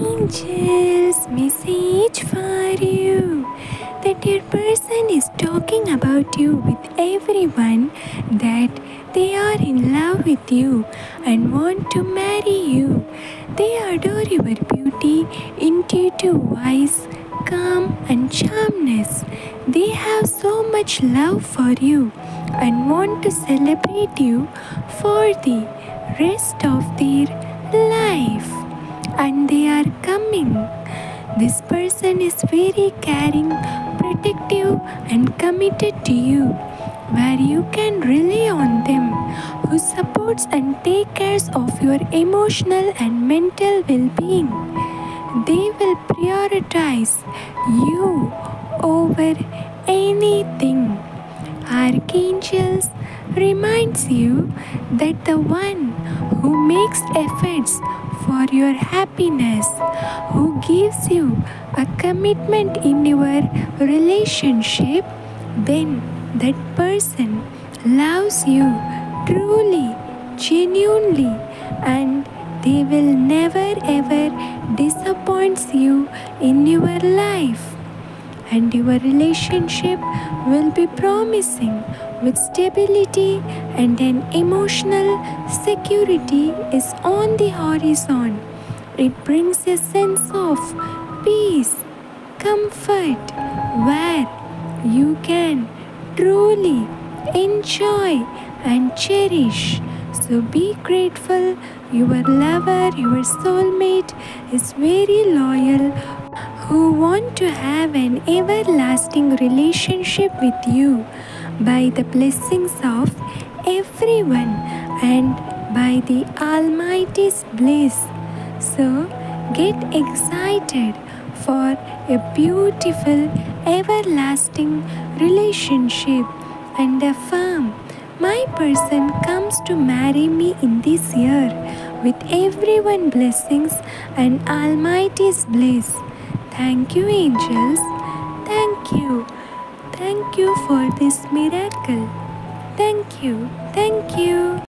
Angel's message for you, that your person is talking about you with everyone, that they are in love with you and want to marry you. They adore your beauty, intuitive voice, calm and charmness. They have so much love for you and want to celebrate you for the rest of their life. And they are coming. This person is very caring, protective and committed to you, where you can rely on them, who supports and takes care of your emotional and mental well-being. They will prioritize you over anything. Archangels reminds you that the one who makes efforts for your happiness, who gives you a commitment in your relationship, then that person loves you truly, genuinely, and they will never ever disappoint you in your life. And your relationship will be promising with stability, and an emotional security is on the horizon. It brings a sense of peace, comfort, where you can truly enjoy and cherish. So be grateful. Your lover, your soulmate is very loyal, who want to have an everlasting relationship with you by the blessings of everyone and by the Almighty's bliss. So get excited for a beautiful everlasting relationship and affirm, my person comes to marry me in this year with everyone blessings and Almighty's bliss. Thank you, angels. Thank you. Thank you for this miracle. Thank you. Thank you.